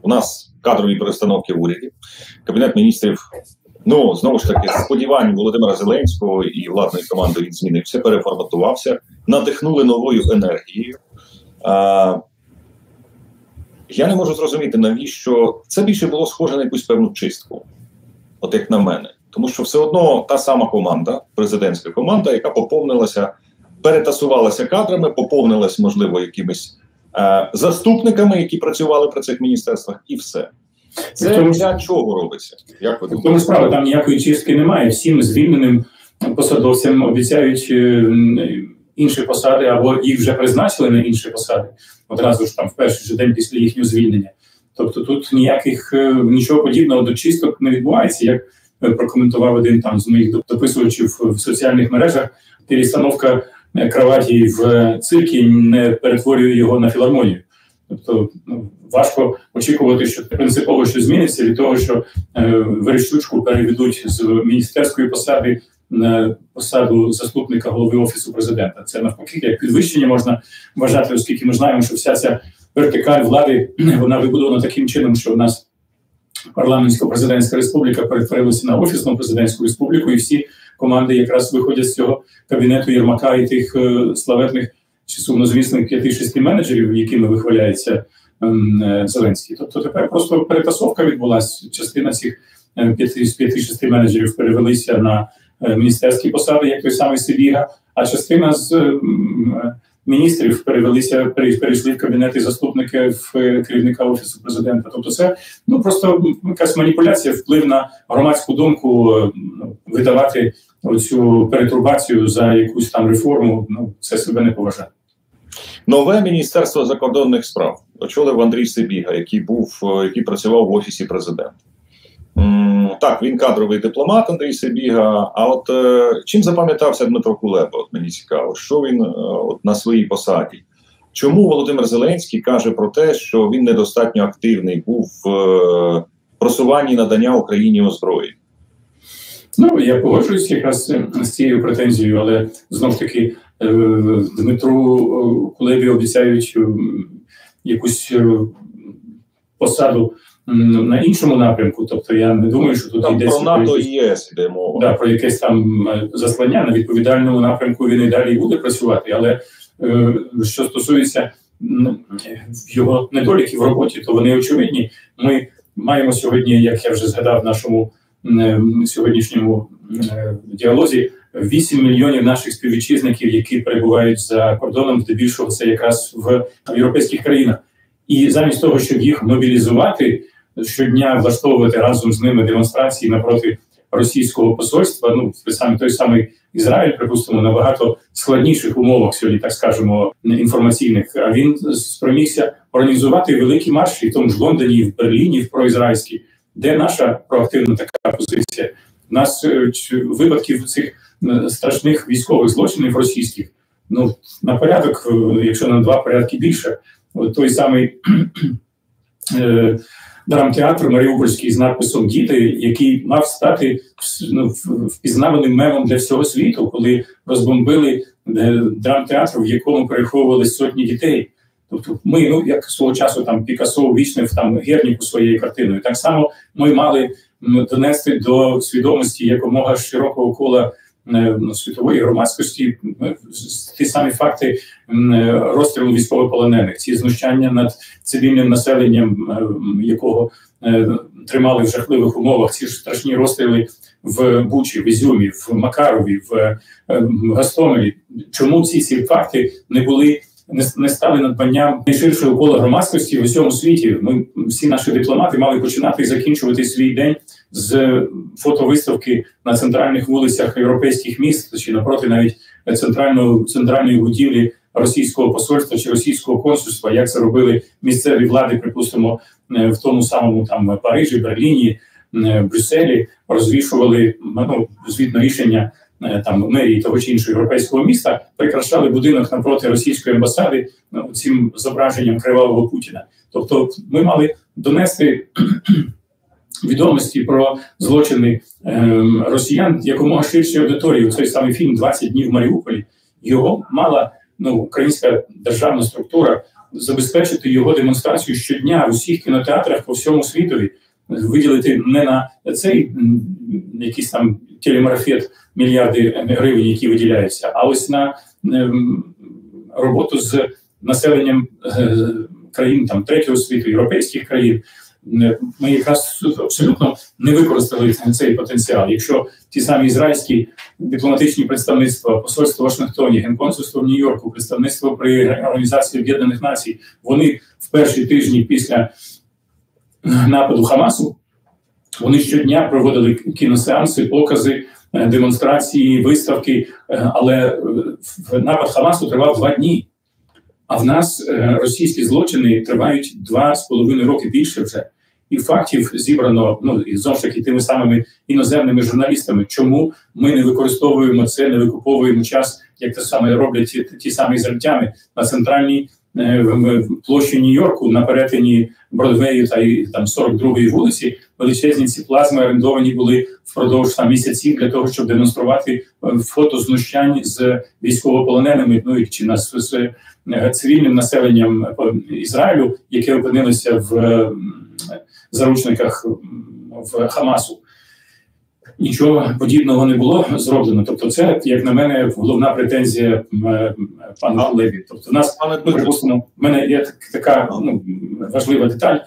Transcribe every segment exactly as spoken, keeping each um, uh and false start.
У нас кадрові перестановки в уряді. Кабінет міністрів, ну, знову ж таки, сподівань Володимира Зеленського і владної команди він змінився, переформатувався, надихнули новою енергією. А, я не можу зрозуміти, навіщо це більше було схоже на якусь певну чистку, от як на мене. Тому що все одно та сама команда, президентська команда, яка поповнилася, перетасувалася кадрами, поповнилась, можливо, якимись е, заступниками, які працювали при цих міністерствах, і все. Це тому, для чого робиться? Як ви думаєте? Тому справа, там ніякої чистки немає. Всім звільненим посадовцям обіцяють е, інші посади, або їх вже призначили на інші посади, одразу ж там в перший же день після їхнього звільнення. Тобто тут ніяких, е, нічого подібного до чисток не відбувається, як прокоментував один там з моїх дописувачів в соціальних мережах. Перестановка кроваті в циркі не перетворює його на філармонію. Тобто ну, важко очікувати, що принципово що зміниться від того, що е, Верещучку переведуть з міністерської посади на посаду заступника голови Офісу президента. Це навпаки як підвищення можна вважати, оскільки ми знаємо, що вся ця вертикаль влади, вона вибудована таким чином, що в нас парламентсько-президентська республіка перетворилася на офісну президентську республіку, і всі команди якраз виходять з цього кабінету Єрмака і тих е, славетних чи сумнозвісних п'яти-шести менеджерів, якими вихваляється е, Зеленський. Тобто тепер просто перетасовка відбулася. Частина цих е, п'яти-шести менеджерів перевелися на е, міністерські посади, як той самий Сибіга, а частина з е, міністрів перевелися, перейшли в кабінети заступника в керівника Офісу президента. Тобто це ну, просто якась маніпуляція, вплив на громадську думку, видавати оцю перетурбацію за якусь там реформу, ну, це себе не поважає. Нове Міністерство закордонних справ очолив Андрій Сибіга, який був, який працював в Офісі президента. Так, він кадровий дипломат, Андрій Сибіга, а от е, чим запам'ятався Дмитро Кулеба? От мені цікаво, що він е, от на своїй посаді. Чому Володимир Зеленський каже про те, що він недостатньо активний був в е, просуванні надання Україні озброєнь? Ну, я погоджуюсь якраз з цією претензією, але знову ж таки е, Дмитру Кулебі обіцяють е, якусь е, посаду на іншому напрямку, тобто я не думаю, що тут там йдеться про НАТО і ЄС йде мова. Да, про якесь там заслання на відповідальному напрямку він і далі буде працювати, але е, що стосується його недоліків в роботі, то вони очевидні. Ми маємо сьогодні, як я вже згадав в нашому е, сьогоднішньому е, діалозі, вісім мільйонів наших співвітчизників, які перебувають за кордоном, здебільшого це якраз в європейських країнах. І замість того, щоб їх мобілізувати, щодня влаштовувати разом з ними демонстрації напроти російського посольства, ну, саме той самий Ізраїль, припустимо, на багато складніших умовах сьогодні, так скажемо, інформаційних, а він спромігся організувати великі марші, в тому ж Лондоні, в Берліні, в проізраїльській. Де наша проактивна така позиція? У нас випадків цих страшних військових злочинів російських, ну, на порядок, якщо на два порядки більше. Той самий е, драмтеатр Маріупольський з надписом «Діти», який мав стати ну, впізнаваним мемом для всього світу, коли розбомбили е, драмтеатр, в якому переховували сотні дітей. Тобто ми, ну, як свого часу там Пікассо увічнив там Герніку своєю картиною, так само ми мали донести до свідомості якомога широкого кола світової громадськості ті самі факти розстрілу військовополонених, ці знущання над цивільним населенням, якого тримали в жахливих умовах, ці ж страшні розстріли в Бучі, в Ізюмі, в Макарові, в Гостомелі. Чому ці всі факти не були, не стали надбанням найширшого кола громадськості в усьому світі? Ми, всі наші дипломати мали починати і закінчувати свій день з фотовиставки на центральних вулицях європейських міст, чи напроти навіть центральної, центральної будівлі російського посольства чи російського консульства, як це робили місцеві влади, припустимо, в тому самому там Парижі, Берліні, Брюсселі, розвішували ну, звітно рішення там мерії того чи іншого європейського міста, прикрашали будинок напроти російської амбасади ну, цим зображенням кривавого Путіна. Тобто ми мали донести відомості про злочини е, росіян якомога ширшій аудиторії. Цей самий фільм «двадцять днів в Маріуполі», його мала ну, українська державна структура забезпечити його демонстрацію щодня в усіх кінотеатрах по всьому світові, виділити не на цей якийсь там телемарафет мільярди гривень, які виділяються, а ось на роботу з населенням країн там третього світу, європейських країн. Ми якраз абсолютно не використали цей потенціал. Якщо ті самі ізраїльські дипломатичні представництва, посольство в Вашингтоні, генконсульство в Нью-Йорку, представництво при Організації Об'єднаних Націй, вони в перші тижні після нападу Хамасу, вони щодня проводили кіносеанси, покази, демонстрації, виставки, але напад Хамасу тривав два дні. А в нас російські злочини тривають два з половиною роки більше вже. І фактів зібрано, ну, і знову ж таки, тими самими іноземними журналістами. Чому ми не використовуємо це, не викуповуємо час, як те саме роблять ті, ті самі ізраїльтяни на центральній е, площі Нью-Йорку, на перетині Бродвею та і, там, сорок другої вулиці, величезні ці плазми орендовані були впродовж там, місяців для того, щоб демонструвати фото знущань з військовополоненими, ну, і чи нас з цивільним населенням Ізраїлю, яке опинилося в заручниках в Хамасу. Нічого подібного не було зроблено. Тобто це, як на мене, головна претензія пана Леві. Тобто в нас, ну, припустимо, в мене є така ну, важлива деталь.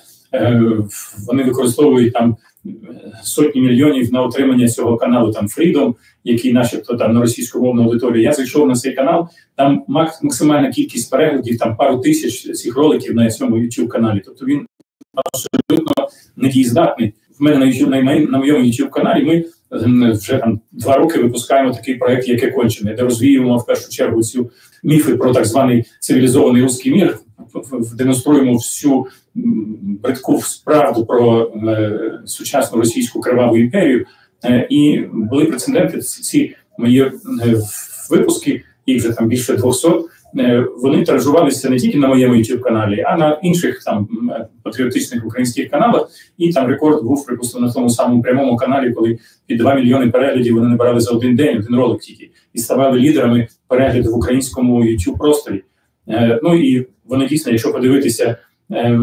Вони використовують там сотні мільйонів на отримання цього каналу там Freedom, який начебто там на російськомовну аудиторію. Я зайшов на цей канал, там максимальна кількість переглядів, там пару тисяч цих роликів на цьому YouTube-каналі. Тобто він абсолютно недієздатний. В мене на, YouTube, на, на моєму YouTube-каналі ми вже там два роки випускаємо такий проект, як «Екончене», де розвіюємо в першу чергу цю міфи про так званий цивілізований русський мір, демонструємо всю бридку справду про е, сучасну російську криваву імперію. Е, і були прецеденти, ці мої е, випуски, їх вже там більше двохсот, е, вони тиражувалися не тільки на моєму YouTube-каналі, а на інших там патріотичних українських каналах. І там рекорд був, припустимо, на тому самому прямому каналі, коли під два мільйони переглядів вони набирали за один день, один ролик тільки, і ставали лідерами перегляду в українському YouTube-просторі. Е, ну і вони дійсно, якщо подивитися е,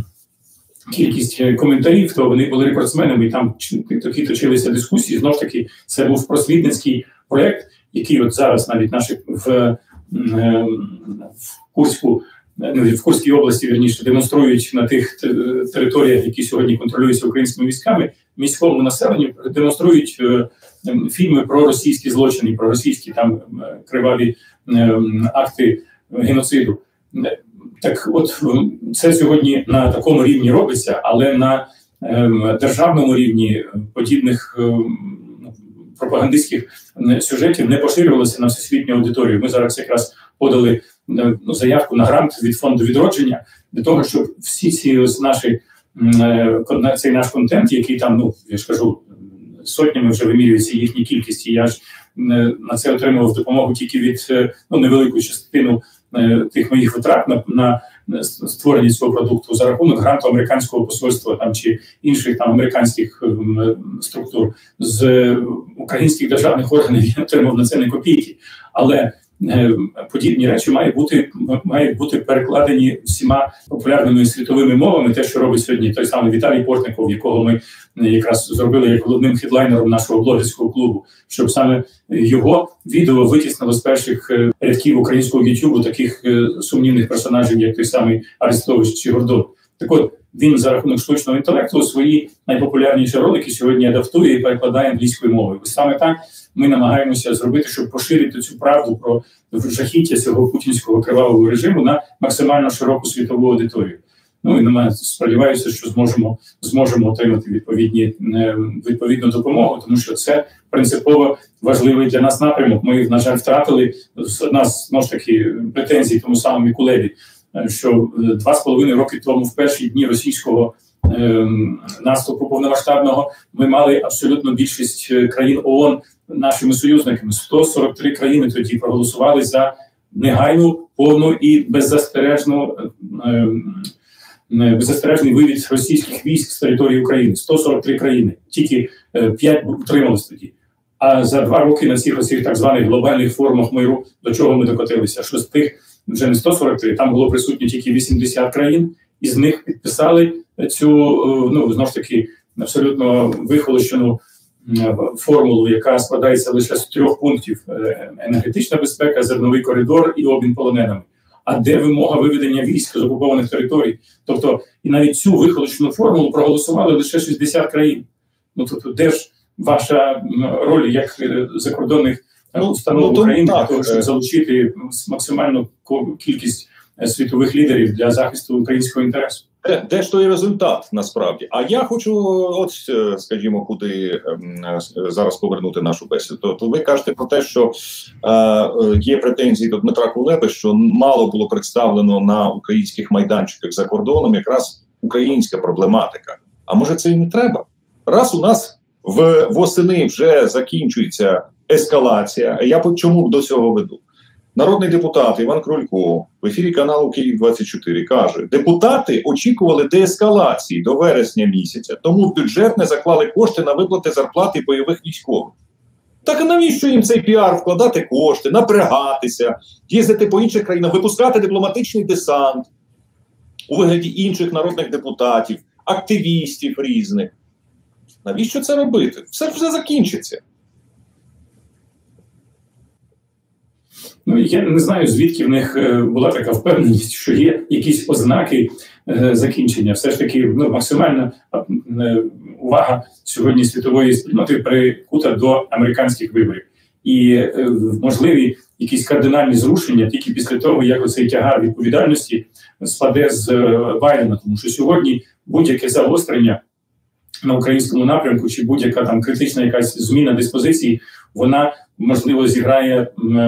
кількість коментарів, то вони були рекордсменами, і там такі точилися дискусії. Знову ж таки, це був просвітницький проєкт, який от зараз навіть наші в, е, в Курську, в Курській області, вірніше, демонструють на тих територіях, які сьогодні контролюються українськими військами, міському населенню, демонструють е, фільми про російські злочини, про російські там криваві е, акти геноциду. Так от, це сьогодні на такому рівні робиться, але на е, державному рівні подібних е, пропагандистських сюжетів не поширювалося на всесвітню аудиторію. Ми зараз якраз подали е, ну, заявку на грант від фонду відродження для того, щоб всі ці ось наші, е, цей наш контент, який там, ну, я ж кажу, сотнями вже вимірюється їхня кількість, і я ж е, на це отримував допомогу тільки від е, ну, невелику частину тих моїх витрат на, на створення цього продукту за рахунок гранту американського посольства там чи інших там американських м, структур. З українських державних органів я отримав на це не копійки. Але е, подібні речі мають бути, мають бути перекладені всіма популярними світовими мовами. Те, що робить сьогодні той самий Віталій Портников, якого ми якраз зробили як головним хедлайнером нашого блогерського клубу, щоб саме його відео витіснило з перших рядків українського ютубу таких сумнівних персонажів, як той самий Арестович чи Гордон. Так от, він за рахунок штучного інтелекту свої найпопулярніші ролики сьогодні адаптує і перекладає англійською мовою. Ось саме так ми намагаємося зробити, щоб поширити цю правду про жахіття цього путінського кривавого режиму на максимально широку світову аудиторію. Ну і ми сподіваюся, що зможемо зможемо отримати відповідні відповідну допомогу, тому що це принципово важливий для нас напрямок. Ми, на жаль, втратили з нас знову ж таки претензії тому самому Мікулеві, що два з половиною роки тому, в перші дні російського е, наступу повномасштабного, ми мали абсолютно більшість країн ООН нашими союзниками. сто сорок три країни тоді проголосували за негайну, повну і беззастережну е, беззастережний вивід російських військ з території України. сто сорок три країни. Тільки п'ять утрималось тоді. А за два роки на цих, цих так званих глобальних форумах миру до чого ми докотилися? Що з тих вже не сто сорок три, там було присутньо тільки вісімдесят країн, і з них підписали цю, ну, знову ж таки, абсолютно вихолощену формулу, яка складається лише з трьох пунктів: енергетична безпека, зерновий коридор і обмін полоненими. А де вимога виведення військ з окупованих територій? Тобто, і навіть цю вихолощену формулу проголосували лише шістдесят країн. Ну, тобто, де ж ваша роль як закордонних ну, установ ну, України так, для того, щоб залучити максимальну кількість світових лідерів для захисту українського інтересу? Де, де ж той результат, насправді? А я хочу, от, скажімо, куди е, зараз повернути нашу бесіду. То, то ви кажете про те, що е, є претензії до Дмитра Кулеби, що мало було представлено на українських майданчиках за кордоном якраз українська проблематика. А може це і не треба? Раз у нас в восени вже закінчується ескалація, а я чому до цього веду? Народний депутат Іван Крулько в ефірі каналу Київ двадцять чотири каже: депутати очікували деескалації до вересня місяця, тому в бюджет не заклали кошти на виплати зарплати бойових військових. Так а навіщо їм цей піар вкладати кошти, напрягатися, їздити по інших країнах, випускати дипломатичний десант у вигляді інших народних депутатів, активістів різних? Навіщо це робити? Все ж вже закінчиться. Ну, я не знаю, звідки в них була така впевненість, що є якісь ознаки е, закінчення. Все ж таки, ну, максимальна е, увага сьогодні світової спільноти прикута до американських виборів. І е, можливі якісь кардинальні зрушення тільки після того, як оцей тягар відповідальності спаде з е, Байдена. Тому що сьогодні будь-яке загострення на українському напрямку чи будь-яка там критична якась зміна диспозиції, вона, можливо, зіграє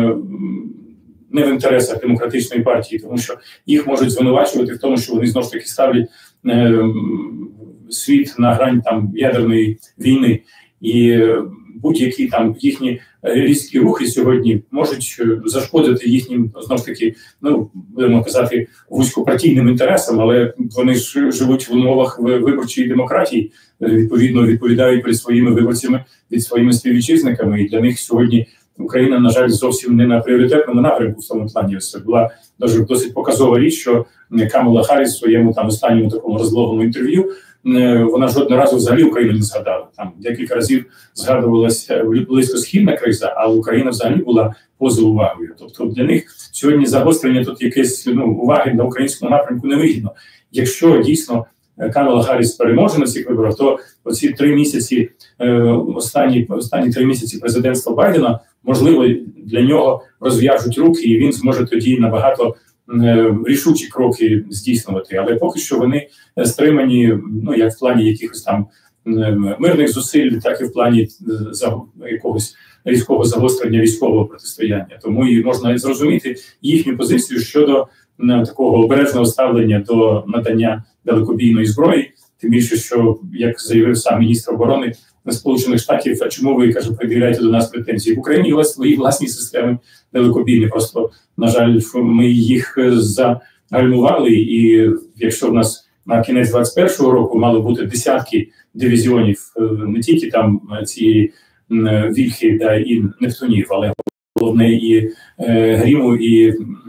не в інтересах демократичної партії, тому що їх можуть звинувачувати в тому, що вони знову ж таки ставлять е, світ на грань там ядерної війни, і будь-які там їхні різкі рухи сьогодні можуть зашкодити їхнім, знову ж таки, ну, будемо казати, вузькопартійним інтересам, але вони ж живуть в умовах виборчої демократії, відповідно відповідають перед своїми виборцями, від своїми співвітчизниками, і для них сьогодні Україна, на жаль, зовсім не на пріоритетному напрямку в цьому плані. Це була дуже досить показова річ, що Камала Харріс в своєму там останньому такому розлогому інтерв'ю, вона жодного разу взагалі Україну не згадала. Там декілька разів згадувалася близькосхідна криза, а Україна взагалі була поза увагою. Тобто для них сьогодні загострення тут якесь, ну, уваги на українському напрямку не вигідно. Якщо дійсно Камала Харріс переможе на цих виборах, то оці три місяці, е, останні, останні три місяці президентства Байдена, можливо, для нього розв'яжуть руки, і він зможе тоді набагато е, рішучі кроки здійснювати. Але поки що вони стримані, ну, як в плані якихось там е, мирних зусиль, так і в плані е, за, якогось різкого загострення військового протистояння. Тому і можна зрозуміти їхню позицію щодо е, такого обережного ставлення до надання далекобійної зброї, тим більше, що, як заявив сам міністр оборони Сполучених Штатів, а чому ви, каже, пред'являєте до нас претензії? В Україні є свої власні системи далекобійні, просто, на жаль, ми їх загальмували, і якщо в нас на кінець двадцять першого року мало бути десятки дивізіонів, не тільки там цієї Вільхи, да, і Нептунів, але головне і е, Гріму, і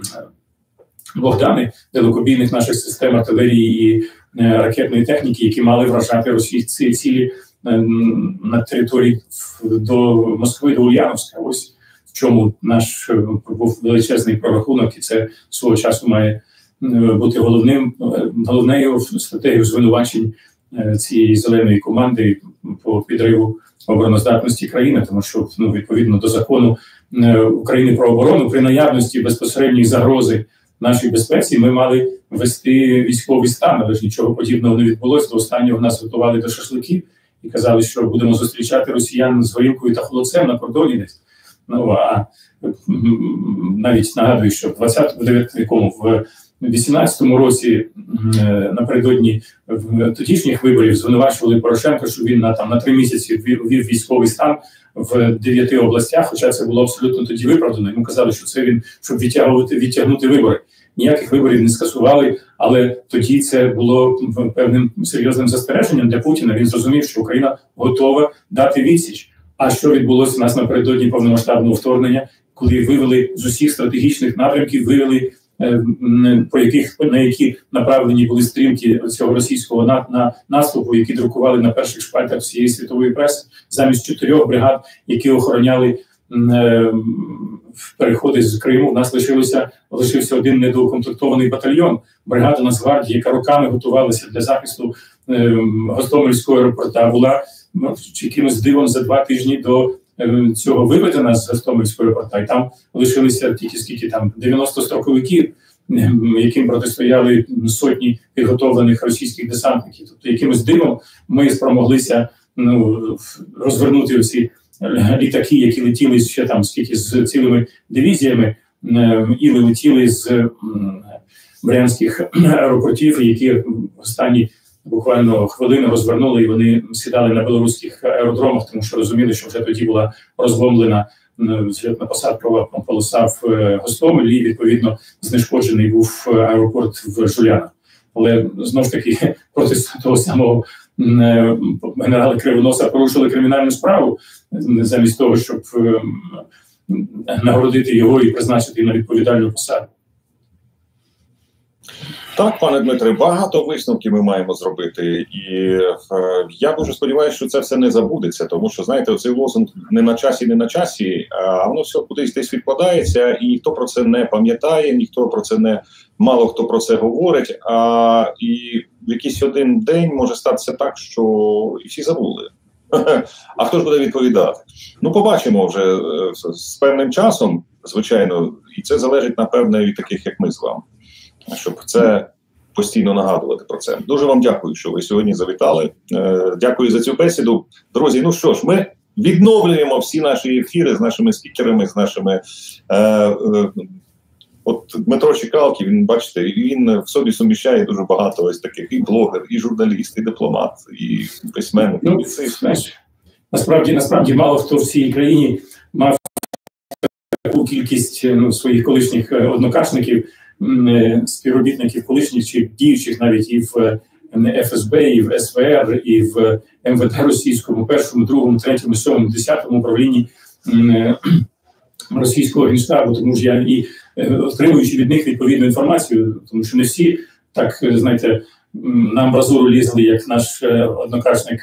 Богдани, далекобійних наших систем артилерії і е, ракетної техніки, які мали вражати російські цілі е, на території до Москви, до Ульяновська. Ось в чому наш е, був величезний прорахунок, і це свого часу має е, бути головним, е, головною стратегією звинувачень е, цієї зеленої команди по підриву обороноздатності країни, тому що, ну, відповідно до закону е, України про оборону, при наявності безпосередньої загрози нашій безпеці ми мали вести військовий стан, але ж нічого подібного не відбулося. До останнього нас готували до шашликів і казали, що будемо зустрічати росіян з горілкою та холодцем на кордоні десь. Ну, а навіть нагадую, що в двадцятому, в вісімнадцятому році напередодні тодішніх виборів звинувачували Порошенка, що він на там на три місяці ввів військовий стан в дев'яти областях, хоча це було абсолютно тоді виправдано. Йому казали, що це він, щоб відтягувати, відтягнути вибори. Ніяких виборів не скасували, але тоді це було певним серйозним застереженням для Путіна. Він зрозумів, що Україна готова дати відсіч. А що відбулося у нас напередодні повномасштабного вторгнення, коли вивели з усіх стратегічних напрямків, вивели по яких, на які направлені були стрімки цього російського на, на наступу, які друкували на перших шпальтах всієї світової преси, замість чотирьох бригад, які охороняли е, переходи з Криму, у нас лишилося, лишився один недоукомплектований батальйон, бригада Нацгвардії, яка роками готувалася для захисту е, Гостомельського аеропорта, була ну, якимось дивом за два тижні до цього виведена з Гостомельського аеропорта, і там лишилися тільки скільки там дев'яносто строковиків, яким протистояли сотні підготовлених російських десантників. Тобто якимось дивом ми спромоглися ну, розвернути ці літаки, які летіли ще там скільки з цілими дивізіями, і летіли з брянських аеропортів, які останні буквально хвилину розвернули, і вони сідали на білоруських аеродромах, тому що розуміли, що вже тоді була розбомблена злітно-посадкова полоса в Гостомелі, і, відповідно, знешкоджений був аеропорт в Жулянах. Але, знову ж таки, проти того самого генерала Кривоноса порушили кримінальну справу, замість того, щоб нагородити його і призначити на відповідальну посаду. Так, пане Дмитре, багато висновків ми маємо зробити, і е, я дуже сподіваюся, що це все не забудеться, тому що, знаєте, оцей лозунг «не на часі, не на часі», а воно все кудись десь відкладається, і ніхто про це не пам'ятає, ніхто про це не, мало хто про це говорить, а і в якийсь один день може статися так, що і всі забули. А хто ж буде відповідати? Ну, побачимо вже е, з певним часом, звичайно, і це залежить, напевне, від таких, як ми з вами, щоб це постійно нагадувати про це. Дуже вам дякую, що ви сьогодні завітали. Е, дякую за цю бесіду. Друзі, ну що ж, ми відновлюємо всі наші ефіри з нашими спікерами, з нашими... Е, е, от Дмитро Чекалків, він, бачите, він в собі суміщає дуже багато ось таких і блогер, і журналіст, і дипломат, і письменник. Ну, знаєш, насправді, насправді мало хто в цій країні мав таку кількість ну, своїх колишніх однокашників, співробітників колишніх чи діючих навіть і в еф ес бе, і в ес ве ер, і в ем ве де російському, першому, другому, третьому, сьомому, десятому управлінні російського генштабу, тому що я і отримуючи від них відповідну інформацію, тому що не всі так, знаєте, на амбразуру лізли, як наш однокашник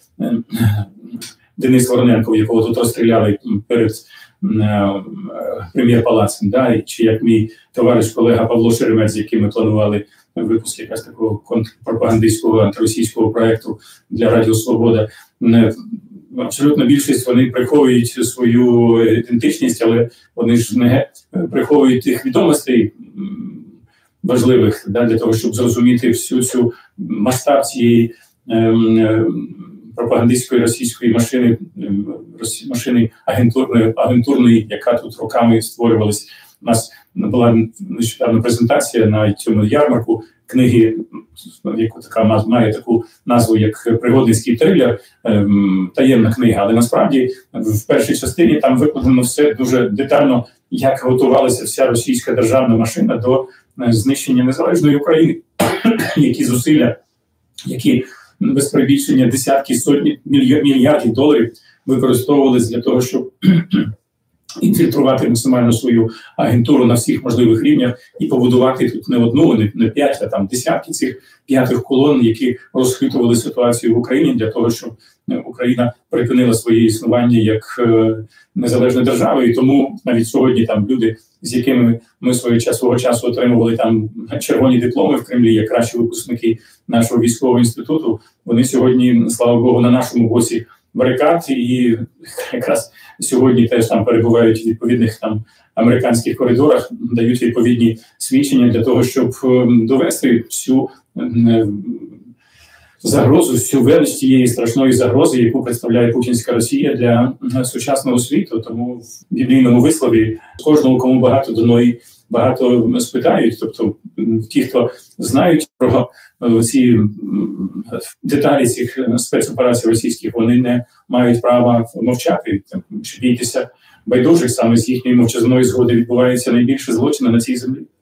Денис Вороненко, якого тут розстріляли перед прем'єр-палацем, да, чи як мій товариш, колега Павло Шеремет, з яким ми планували випуск якраз такого контрпропагандистського антиросійського проєкту для Радіо Свобода. Абсолютно більшість вони приховують свою ідентичність, але вони ж не приховують тих відомостей важливих, да, для того, щоб зрозуміти всю цю масштаб цієї ем, пропагандистської російської машини, машини агентурної, агентурної, яка тут роками створювалась. У нас була нещодавно презентація на цьому ярмарку книги, яку така має таку назву, як пригодницький трилер, таємна книга. Але насправді в першій частині там викладено все дуже детально, як готувалася вся російська державна машина до знищення незалежної України. Які зусилля, які без перебільшення десятки, сотні мільярдів доларів використовувалися для того, щоб інфільтрувати максимально свою агентуру на всіх можливих рівнях і побудувати тут не одну, не, не п'ять, а там десятки цих п'ятих колон, які розхитували ситуацію в Україні для того, щоб Україна припинила своє існування як е, незалежна держава. І тому навіть сьогодні там люди, з якими ми свого часу, свого часу отримували там червоні дипломи в Кремлі, як кращі випускники нашого військового інституту, вони сьогодні, слава Богу, на нашому боці барикад, і якраз сьогодні теж там перебувають в відповідних там американських коридорах, дають відповідні свідчення для того, щоб довести всю загрозу, всю велич тієї страшної загрози, яку представляє путінська Росія для сучасного світу. Тому в біблійному вислові кожному, кому багато дано, багато спитають. Тобто ті, хто знають про ці деталі цих спецоперацій російських, вони не мають права мовчати. Бійтеся байдужих, саме з їхньої мовчазної згоди відбувається найбільше злочини на цій землі.